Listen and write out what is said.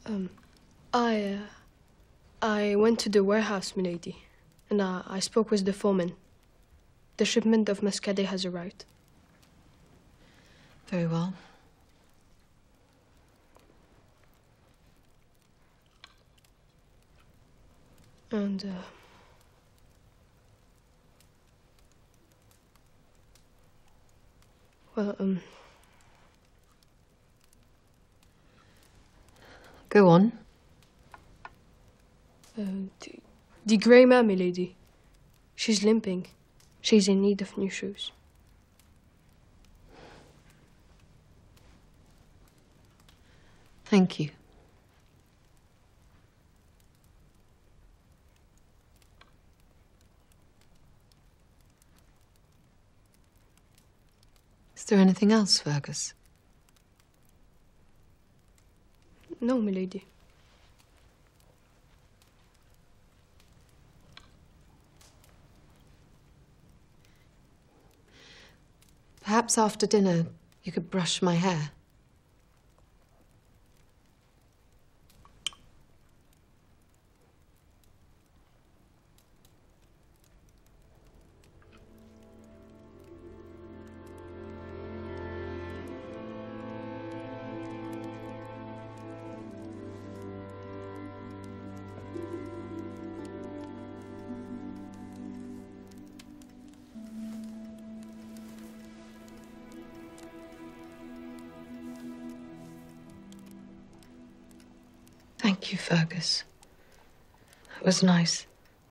I went to the warehouse, milady, and I spoke with the foreman. The shipment of muscadet has arrived. Very well. And, Go on. the grey mare, milady. She's limping. She's in need of new shoes. Thank you. Is there anything else, Fergus? No, milady. Perhaps after dinner, you could brush my hair. Thank you, Fergus. It was nice.